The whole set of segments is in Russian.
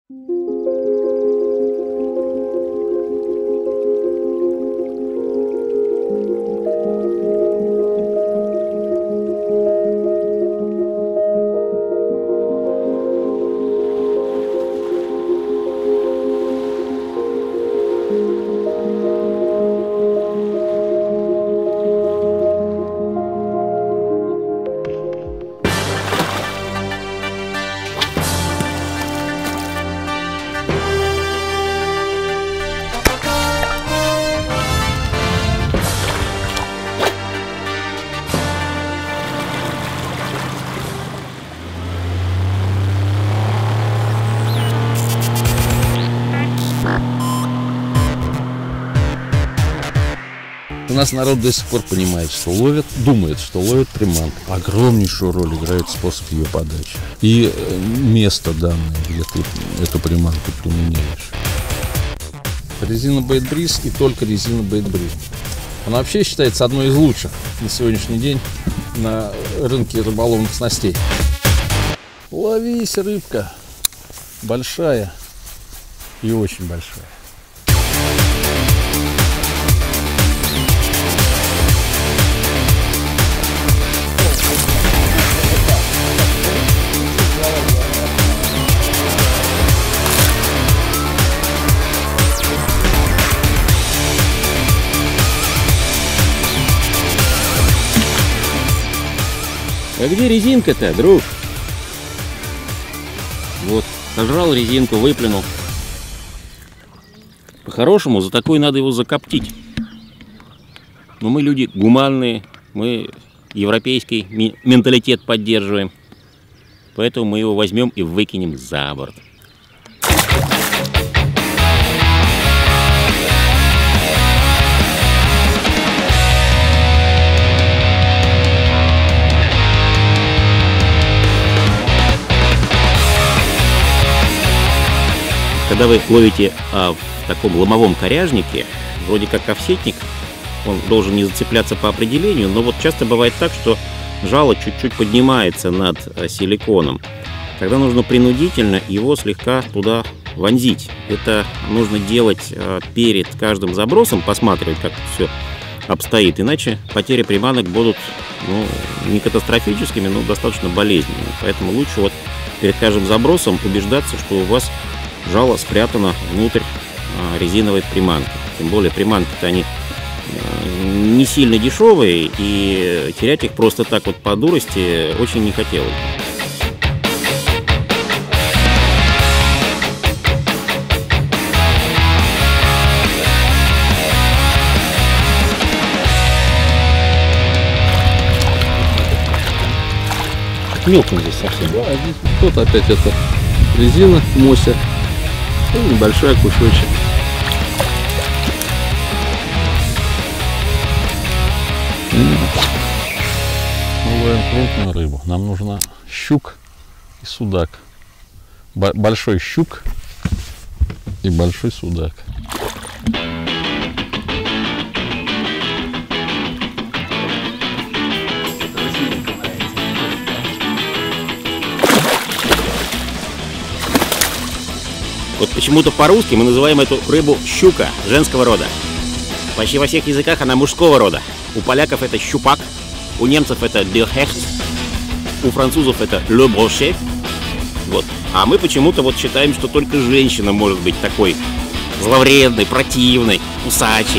У нас народ до сих пор понимает, что ловят, думает, что ловят приманку. Огромнейшую роль играет способ ее подачи. И место данное, где ты эту приманку применяешь. Резина Bait Breeze и только резина Bait Breeze. Она вообще считается одной из лучших на сегодняшний день на рынке рыболовных снастей. Ловись, рыбка. Большая и очень большая. А где резинка-то, друг? Вот, сожрал резинку, выплюнул. По-хорошему, за такой надо его закоптить. Но мы люди гуманные, мы европейский менталитет поддерживаем. Поэтому мы его возьмем и выкинем за борт. Когда вы ловите в таком ломовом коряжнике, вроде как овсетник, он должен не зацепляться по определению, но вот часто бывает так, что жало чуть-чуть поднимается над силиконом. Тогда нужно принудительно его слегка туда вонзить. Это нужно делать перед каждым забросом, посматривать, как все обстоит, иначе потери приманок будут не катастрофическими, но достаточно болезненными. Поэтому лучше вот перед каждым забросом убеждаться, что у вас жало спрятано внутрь резиновой приманки. Тем более приманки-то они не сильно дешевые, и терять их просто так вот по дурости очень не хотелось. Мелко здесь совсем. Да, здесь вот опять это резина, мося. И небольшой кусочек. Мы ловим крупную рыбу. Нам нужна щук и судак. Большой щук и большой судак. Вот почему-то по-русски мы называем эту рыбу щука женского рода. Почти во всех языках она мужского рода. У поляков это щупак, у немцев это der Hecht, у французов это le brochet. Вот. А мы почему-то вот считаем, что только женщина может быть такой зловредной, противной, кусачей.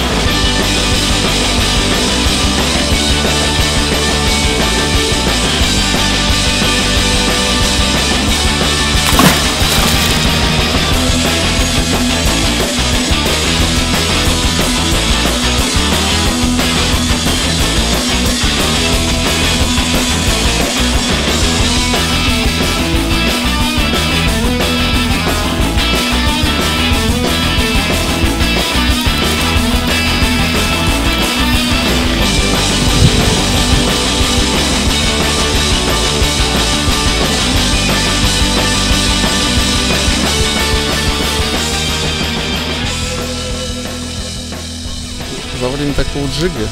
За время такого джига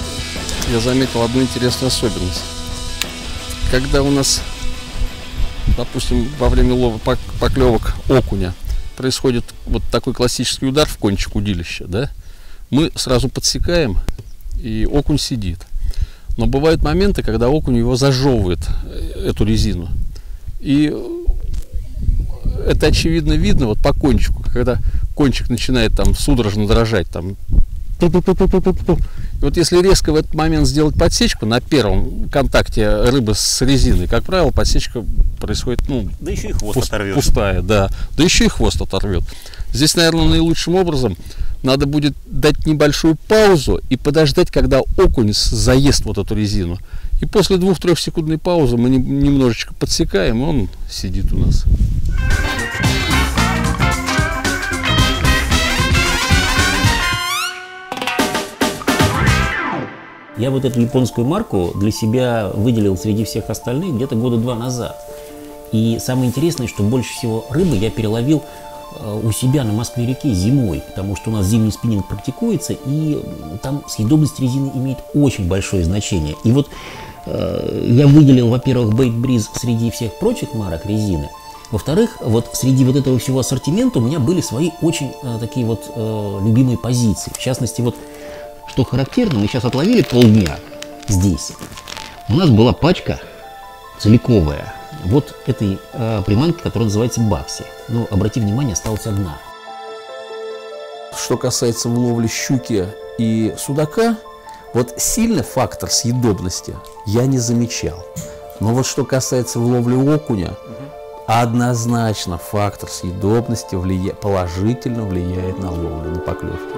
я заметил одну интересную особенность. Когда у нас допустим, во время лова поклевок окуня происходит вот такой классический удар в кончик удилища, да, мы сразу подсекаем, и окунь сидит. Но бывают моменты, когда окунь его зажевывает, эту резину. И это очевидно видно вот по кончику, когда кончик начинает там судорожно дрожать, там. И вот если резко в этот момент сделать подсечку на первом контакте рыбы с резиной, как правило, подсечка происходит, ну, да еще и хвост оторвет. Пустая, да. Да еще и хвост оторвет. Здесь, наверное, наилучшим образом надо будет дать небольшую паузу и подождать, когда окунь заест вот эту резину. И после 2-3 секундной паузы мы немножечко подсекаем, и он сидит у нас. Я вот эту японскую марку для себя выделил среди всех остальных где-то года 2 назад. И самое интересное, что больше всего рыбы я переловил у себя на Москве-реке зимой, потому что у нас зимний спиннинг практикуется, и там съедобность резины имеет очень большое значение. И вот я выделил, во-первых, Bait Breeze среди всех прочих марок резины. Во-вторых, вот среди вот этого всего ассортимента у меня были свои очень такие вот любимые позиции. В частности, вот что характерно, мы сейчас отловили полдня здесь. У нас была пачка целиковая вот этой приманки, которая называется Бакси. Но обрати внимание, осталась одна. Что касается ловли щуки и судака, вот сильный фактор съедобности я не замечал. Но вот что касается ловли окуня, однозначно фактор съедобности положительно влияет на ловлю, на поклевки.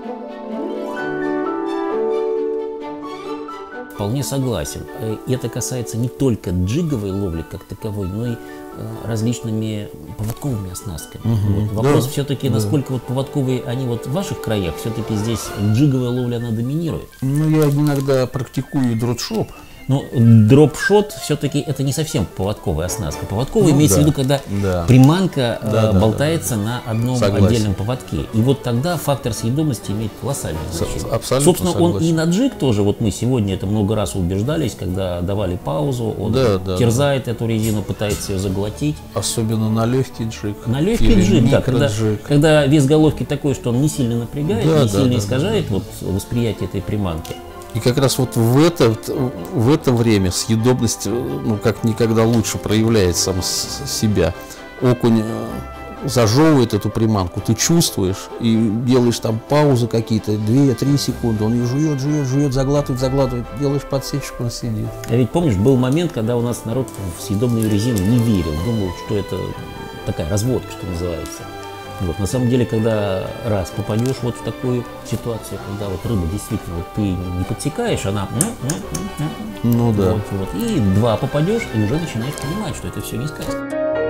Вполне согласен. И это касается не только джиговой ловли как таковой, но и различными поводковыми оснастками. Вот. Вопрос все-таки, насколько вот поводковые они вот в ваших краях, все-таки здесь джиговая ловля, она доминирует. Ну, я иногда практикую дропшот. Но дропшот все-таки это не совсем поводковая оснастка. Поводковая имеется в виду, когда приманка болтается на одном отдельном поводке. И вот тогда фактор съедобности имеет колоссальное значение. Абсолютно. Собственно, он и на джиг тоже, вот мы сегодня это много раз убеждались, когда давали паузу, он терзает эту резину, пытается ее заглотить. Особенно на легкий джиг. На легкий джиг, да, когда вес головки такой, что он не сильно напрягает, не сильно искажает вот восприятие этой приманки. И как раз вот в это время съедобность, ну, как никогда лучше проявляет сам себя. Окунь зажевывает эту приманку, ты чувствуешь и делаешь там паузы какие-то, 2-3 секунды, он ее жует, заглатывает, делаешь подсечку, он сидит. А ведь помнишь, был момент, когда у нас народ в съедобную резину не верил, думал, что это такая разводка, что называется. Вот, на самом деле, когда раз попадешь вот в такую ситуацию, когда вот рыба действительно вот, ты не подсекаешь, она ну да. Вот, и 2 попадешь, и уже начинаешь понимать, что это все не сказка.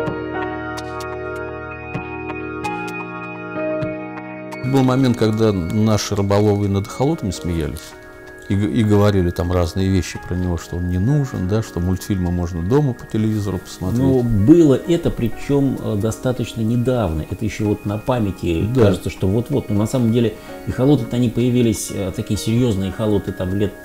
Был момент, когда наши рыболовы над эхолотами смеялись и говорили там разные вещи про него, что он не нужен, да, что мультфильмы можно дома по телевизору посмотреть. Но было это, причем достаточно недавно. Это еще вот на памяти кажется, что вот-вот. Но на самом деле эхолоты-то они появились, такие серьезные эхолоты, там лет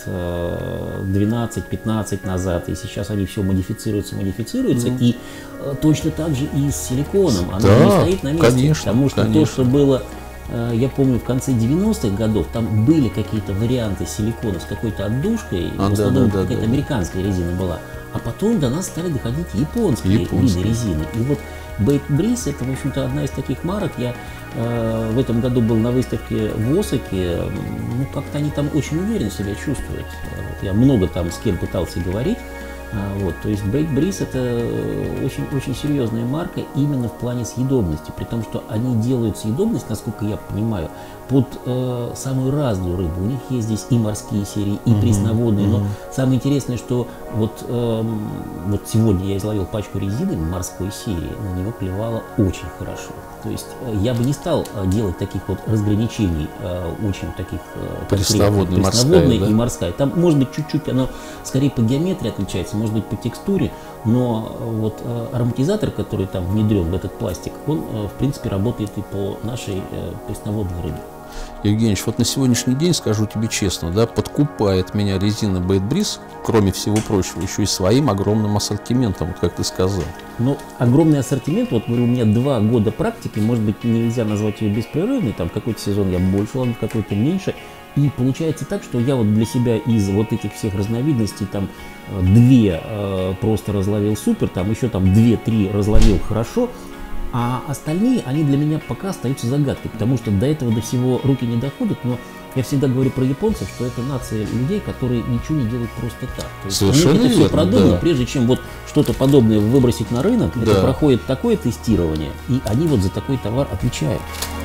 12-15 назад. И сейчас они все модифицируются. И точно так же и с силиконом. Оно не стоит на месте. Конечно, потому что то, что было... Я помню, в конце 90-х годов там были какие-то варианты силикона с какой-то отдушкой, в основном какая-то американская резина была, а потом до нас стали доходить японские виды резины. И вот Bait Breeze — это, в общем-то, одна из таких марок. Я в этом году был на выставке в Осаке, ну, как-то они там очень уверенно себя чувствуют. Я много там с кем пытался говорить. Вот, то есть Bait Breeze — это очень серьезная марка именно в плане съедобности, при том, что они делают съедобность, насколько я понимаю, под самую разную рыбу. У них есть здесь и морские серии, и пресноводные, но самое интересное, что вот сегодня я изловил пачку резины морской серии, на него клевало очень хорошо. То есть я бы не стал делать таких вот разграничений, очень таких пресноводная и морская. Там, может быть, чуть-чуть оно скорее по геометрии отличается, может быть, по текстуре, но вот ароматизатор, который там внедрен в этот пластик, он, в принципе, работает и по нашей пресноводной рыбе. Евгеньевич, вот на сегодняшний день, скажу тебе честно, да, подкупает меня резина Bait Breeze, кроме всего прочего, еще и своим огромным ассортиментом, вот как ты сказал. Ну, огромный ассортимент, вот говорю, у меня 2 года практики, может быть, нельзя назвать ее беспрерывной, там какой-то сезон я больше ловлю, какой-то меньше. И получается так, что я вот для себя из вот этих всех разновидностей там 2 просто разловил супер, там еще там 2-3 разловил хорошо, а остальные, они для меня пока остаются загадкой, потому что до этого до всего руки не доходят, но я всегда говорю про японцев, что это нация людей, которые ничего не делают просто так. То есть совершенно это все верно, продумано, да. прежде чем вот что-то подобное выбросить на рынок, Да. это проходит такое тестирование, и они вот за такой товар отвечают.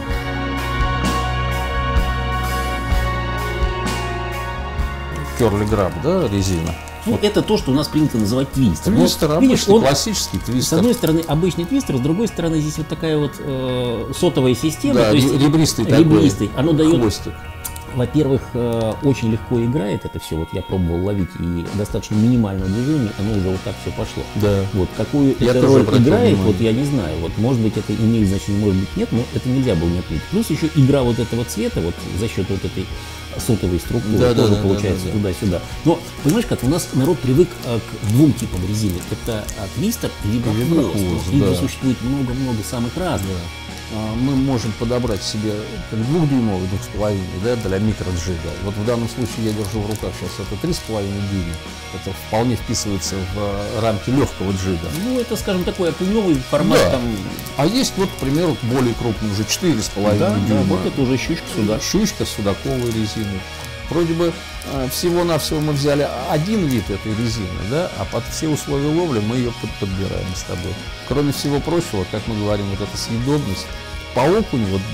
Curly Grab, да, резина? Ну, это то, что у нас принято называть твистер. Но, Твистер, видишь, обычный, он, классический с твистер. одной стороны, обычный твистер, с другой стороны, здесь вот такая вот сотовая система, Да, то есть ребристый ребристый. такой Оно дает, хвостик. во-первых, очень легко играет это все. Вот я пробовал ловить, и достаточно минимальное движение, оно уже вот так все пошло. Да. Вот какую Я эта тоже роль обратил играет, внимание. вот я не знаю. Вот может быть это имеет значение, может быть нет, но это нельзя было не отметить. Плюс еще игра вот этого цвета, вот за счет вот этой сотовой структуры, Да, тоже да, получается да. туда-сюда. Но понимаешь, как у нас народ привык к 2 типам резины. Это твистер и виброхвост. Виброхвост, Их да. существует много-много самых разных. Мы можем подобрать себе 2-дюймовый, 2,5, да, для микроджига. Вот в данном случае я держу в руках сейчас это 3,5 дюйма. Это вполне вписывается в рамки легкого джига. Ну, это, скажем, такой опыльновый формат Да. там. А есть, вот, к примеру, более крупный, уже 4,5 Да, дюйма. вот это уже щучка сюда. Щучка с судаковой резиной. Вроде бы всего-навсего мы взяли один вид этой резины, да, а под все условия ловли мы ее подбираем с тобой. Кроме всего прочего, как мы говорим, вот эта съедобность по окуню вот,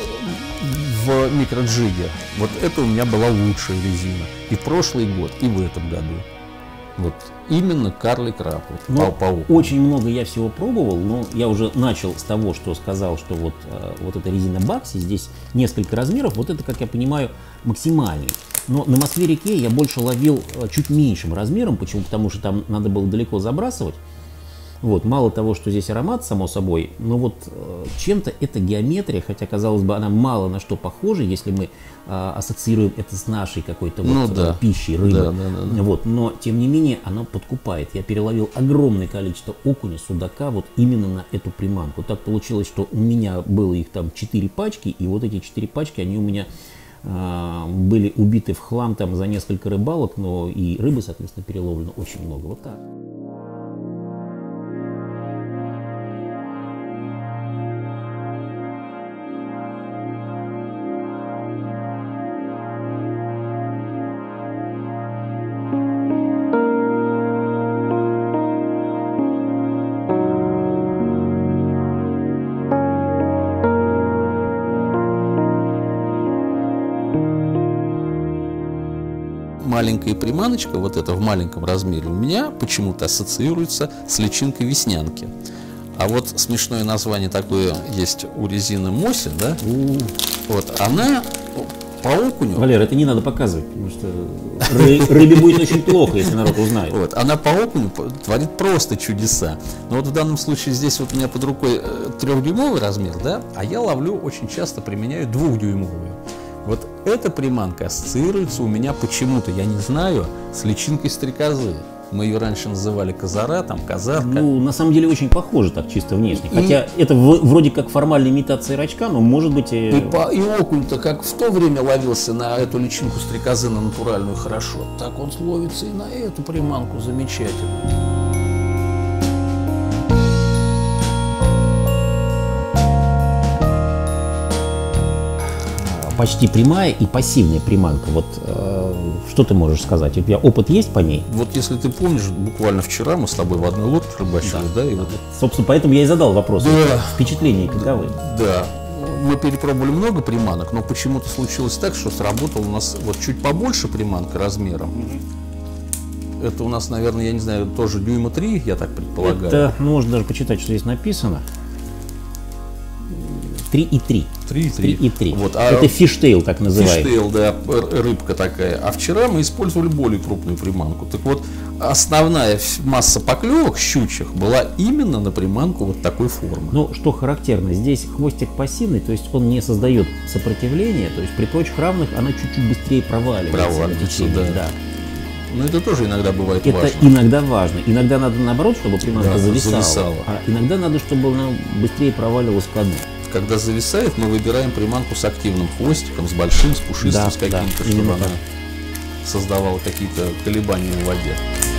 в микроджиге, вот это у меня была лучшая резина. И в прошлый год, и в этом году. Вот именно Curly Grab вот, Ну, по окуню. очень много я всего пробовал, но я уже начал с того, что сказал, что вот, вот эта резина Бакси, здесь несколько размеров, вот это, как я понимаю, максимальный. Но на Москве-реке я больше ловил чуть меньшим размером, почему? Потому что там надо было далеко забрасывать. Вот, мало того, что здесь аромат, само собой, но вот чем-то эта геометрия, хотя, казалось бы, она мало на что похожа, если мы ассоциируем это с нашей какой-то вот, Ну да. пищей, рыбой. Да, да, да. Вот, но, тем не менее, она подкупает. Я переловил огромное количество окуня, судака вот именно на эту приманку. Так получилось, что у меня было их там 4 пачки, и вот эти 4 пачки, они у меня были убиты в хлам там за несколько рыбалок, но и рыбы, соответственно, переловлено очень много. Вот так. Маленькая приманочка, вот эта в маленьком размере, у меня почему-то ассоциируется с личинкой веснянки. А вот смешное название такое есть у резины Моси, да? Вот она по окуню. Валер, это не надо показывать, потому что рыбе будет очень плохо, если народ узнает. Вот, она по окуню творит просто чудеса. Но вот в данном случае здесь вот у меня под рукой 3-дюймовый размер, да? А я ловлю очень часто, применяю 2-дюймовую. Вот эта приманка ассоциируется у меня почему-то, я не знаю, с личинкой стрекозы. Мы ее раньше называли козара, там козарка. Ну, на самом деле очень похоже так чисто внешне. Хотя это вроде как формальная имитация рачка, но может быть и... И окунь-то как в то время ловился на эту личинку стрекозы, на натуральную хорошо, так он ловится и на эту приманку замечательно. Почти прямая и пассивная приманка. Вот что ты можешь сказать? У тебя опыт есть по ней? Вот если ты помнишь, буквально вчера мы с тобой в одной лодке рыбачили, да, и вот Собственно, поэтому я и задал вопрос. Да. Впечатления каковы? да, мы перепробовали много приманок, но почему-то случилось так, что сработал у нас вот чуть побольше приманка размером. Это у нас, наверное, я не знаю, тоже дюйма 3, я так предполагаю. Это, ну, можно даже почитать, что здесь написано. 3,3. 3,3. Вот, это фиштейл, так называемый. Фиштейл, да, рыбка такая. А вчера мы использовали более крупную приманку. Так вот, основная масса поклевок щучьих была именно на приманку вот такой формы. Но что характерно, здесь хвостик пассивный, то есть он не создает сопротивления, то есть при прочих равных она чуть-чуть быстрее проваливается. Да. Но это тоже иногда бывает важно. Это иногда важно. Иногда надо наоборот, чтобы приманка зависала. А иногда надо, чтобы она быстрее проваливалась ко дну. Когда зависает, мы выбираем приманку с активным хвостиком, с большим, с пушистым, с каким-то, чтобы она создавала какие-то колебания в воде.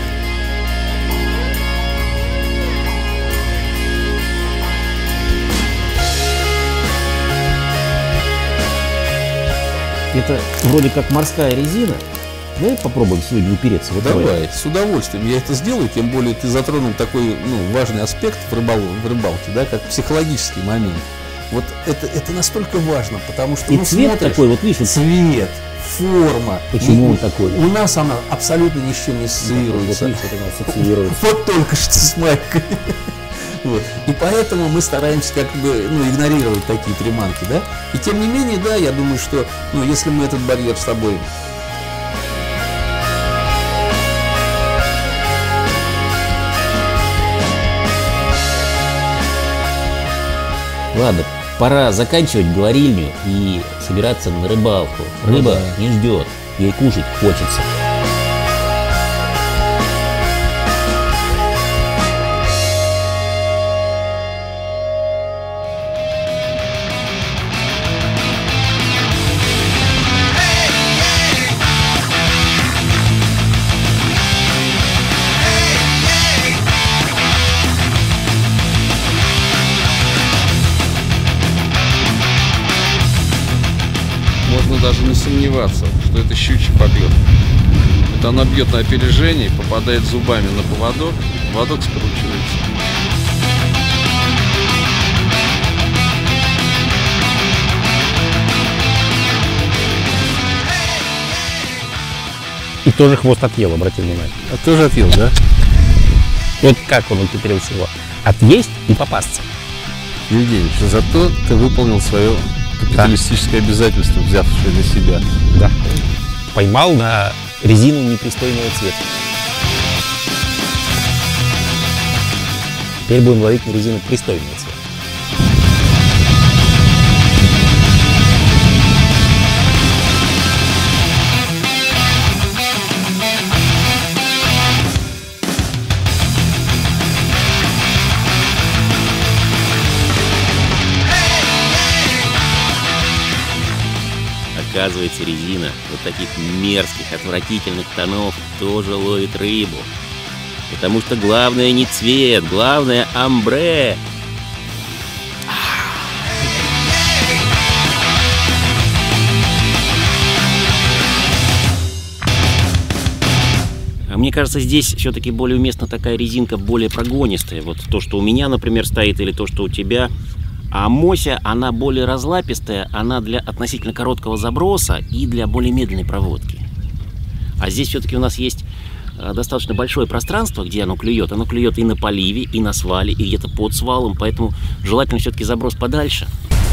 Это вроде как морская резина. Давай попробуем сегодня упереться в это. Давай, с удовольствием. Я это сделаю, тем более ты затронул такой важный аспект в рыбалке, да, как психологический момент. Вот это настолько важно, потому что и цвет смотришь, такой, вот видишь, цвет, форма. Почему он такой? У нас она абсолютно ни с чем не ассоциируется. Вот только что с майкой. Вот. И поэтому мы стараемся как бы игнорировать такие приманки, да. И тем не менее, да, я думаю, что если мы этот барьер с тобой ладно, пора заканчивать говорильню и собираться на рыбалку. Рыба не ждет, ей кушать хочется. Можно даже не сомневаться, что это щучий поклев. Это она бьет на опережение, попадает зубами на поводок, поводок скручивается. И тоже хвост отъел, обрати внимание. А тоже отъел, да? Вот как он ухитрился его отъесть и попасться. Евгений, зато ты выполнил свое капиталистическое обязательство, взявшее на себя. Да. Поймал на резину непристойного цвета. Теперь будем ловить на резину пристойного цвета. Оказывается, резина вот таких мерзких, отвратительных тонов тоже ловит рыбу. Потому что главное не цвет, главное амбре. А мне кажется, здесь все-таки более уместна такая резинка, более прогонистая. Вот то, что у меня, например, стоит, или то, что у тебя. А мося, она более разлапистая, она для относительно короткого заброса и для более медленной проводки. А здесь все-таки у нас есть достаточно большое пространство, где оно клюет. Оно клюет и на поливе, и на свале, и где-то под свалом, поэтому желательно все-таки заброс подальше.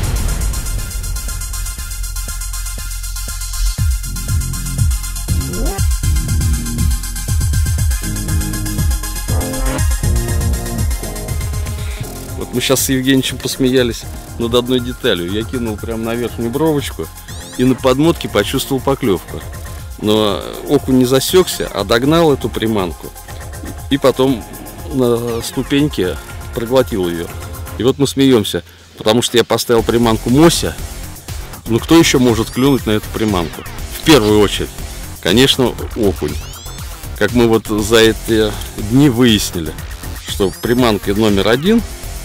Мы сейчас с Евгеньевичем посмеялись над одной деталью. Я кинул прямо на верхнюю бровочку и на подмотке почувствовал поклевку. Но окунь не засекся, а догнал эту приманку. И потом на ступеньке проглотил ее. И вот мы смеемся, потому что я поставил приманку мося. Ну кто еще может клюнуть на эту приманку? В первую очередь, конечно, окунь. Как мы вот за эти дни выяснили, что приманка номер один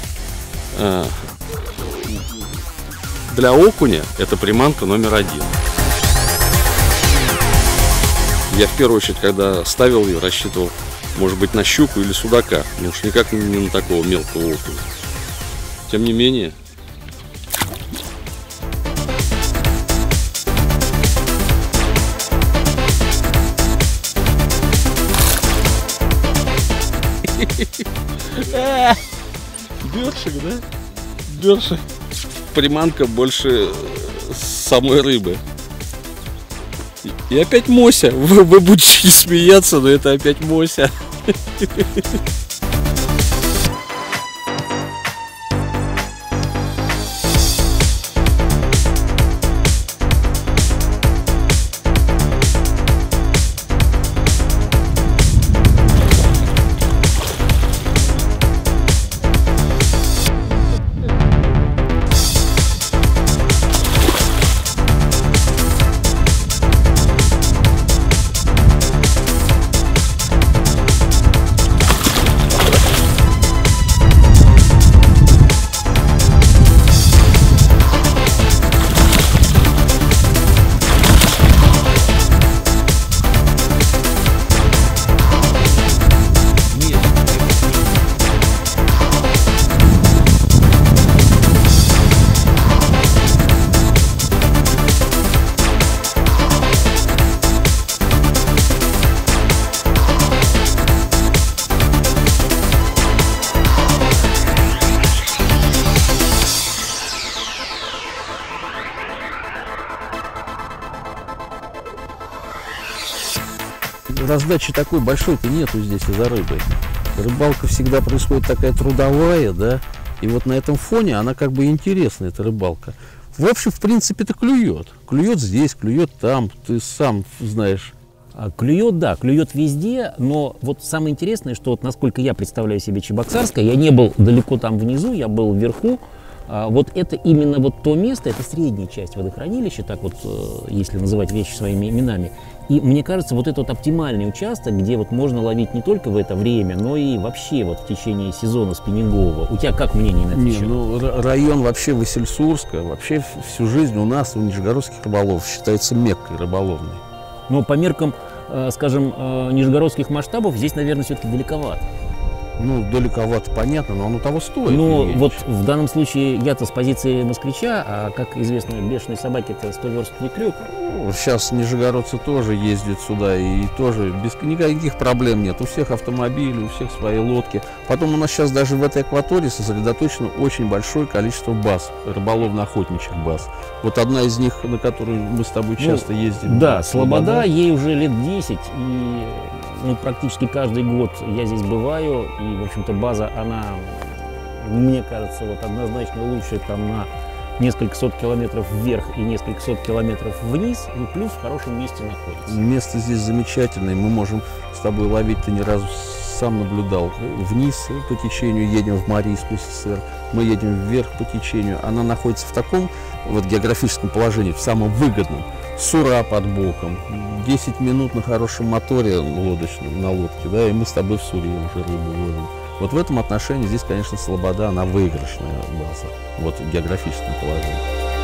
для окуня это приманка номер один. Я в первую очередь, когда ставил ее, рассчитывал, может быть, на щуку или судака, но уж никак не на такого мелкого окуня. Тем не менее. Бершик, да? Бершик. приманка больше самой рыбы. И опять Мося. Вы будете не смеяться, но это опять Мося. Раздачи такой большой-то нету здесь из-за рыбы. Рыбалка всегда происходит такая трудовая, да, и вот на этом фоне она как бы интересная, эта рыбалка. В общем, в принципе-то клюет. Клюет здесь, клюет там, ты сам знаешь. Клюет, да, клюет везде, но вот самое интересное, что вот насколько я представляю себе Чебоксарское, я не был далеко там внизу, я был вверху. Вот это именно вот то место, это средняя часть водохранилища, так вот, если называть вещи своими именами. И мне кажется, вот это вот оптимальный участок, где вот можно ловить не только в это время, но и вообще вот в течение сезона спиннингового. У тебя как мнение на это? Не, ну, район вообще Васильсурска, вообще всю жизнь у нас, у нижегородских рыболовов, считается меккой рыболовной. Но по меркам, скажем, нижегородских масштабов здесь, наверное, все-таки далековато. Ну, далековато, понятно, но оно того стоит. Ну, вот в данном случае я-то с позиции москвича, а, как известно, бешеные собаки – это 100-верстный крюк. Ну, сейчас нижегородцы тоже ездят сюда, и тоже без никаких проблем нет. У всех автомобили, у всех свои лодки. Потом у нас сейчас даже в этой акватории сосредоточено очень большое количество баз, рыболовно-охотничьих баз. Вот одна из них, на которую мы с тобой часто ездим. Да, Слобода, ей уже лет 10, и практически каждый год я здесь бываю, и, в общем-то, база, она, мне кажется, вот однозначно лучше там на несколько сот километров вверх и несколько сот километров вниз, и плюс в хорошем месте находится. Место здесь замечательное, мы можем с тобой ловить, ты ни разу сам наблюдал. Вниз по течению едем в Марийскую ССР, мы едем вверх по течению. Она находится в таком вот географическом положении, в самом выгодном. Сура под боком, 10 минут на хорошем моторе лодочном, на лодке, да, и мы с тобой в Суре уже рыбу ловим. Вот в этом отношении здесь, конечно, Слобода, она выигрышная база, вот в географическом положении.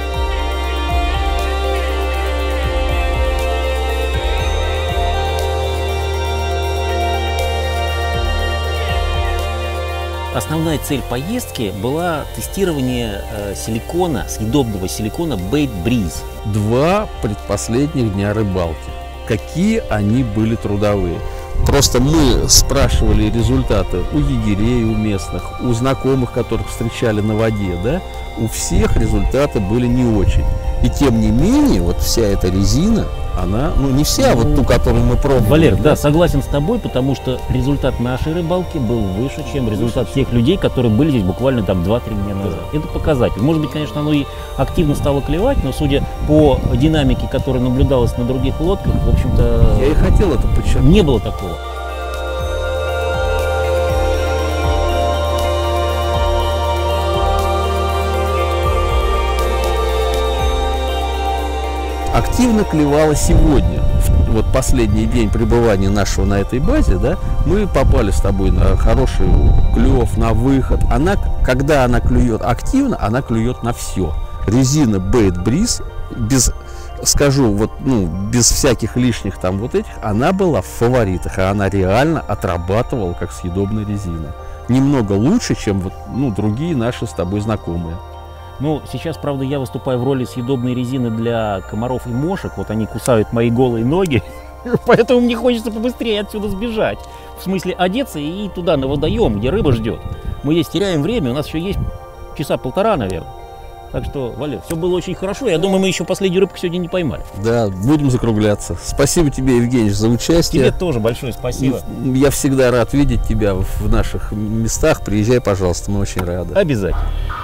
Основная цель поездки была тестирование силикона, съедобного силикона Bait Breeze. 2 предпоследних дня рыбалки. Какие они были трудовые. Просто мы спрашивали результаты у егерей, у местных, у знакомых, которых встречали на воде, да, у всех результаты были не очень. И тем не менее, вот вся эта резина, она, ну не вся, вот ту, которую мы пробовали. Валер, да, согласен с тобой, потому что результат нашей рыбалки был выше, чем результат тех людей, которые были здесь буквально там 2-3 дня назад. Это показатель. Может быть, конечно, оно и активно стало клевать, но судя по динамике, которая наблюдалась на других лодках, в общем-то, я и хотел это подчеркнуть. Не было такого. Активно клевала сегодня, вот последний день пребывания нашего на этой базе, да, мы попали с тобой на хороший клев, на выход. Она, когда она клюет активно, она клюет на все. Резина Bait Breeze, скажу, вот, ну, без всяких лишних там вот этих, она была в фаворитах, а она реально отрабатывала как съедобная резина. Немного лучше, чем вот, ну, другие наши с тобой знакомые. Ну, сейчас, правда, я выступаю в роли съедобной резины для комаров и мошек. Вот они кусают мои голые ноги, поэтому мне хочется побыстрее отсюда сбежать. В смысле, одеться и туда, на водоем, где рыба ждет. Мы здесь теряем время, у нас еще есть часа полтора, наверное. Так что, Валер, все было очень хорошо. Я думаю, мы еще последнюю рыбку сегодня не поймали. Да, будем закругляться. Спасибо тебе, Евгений, за участие. Тебе тоже большое спасибо. Я всегда рад видеть тебя в наших местах. Приезжай, пожалуйста, мы очень рады. Обязательно.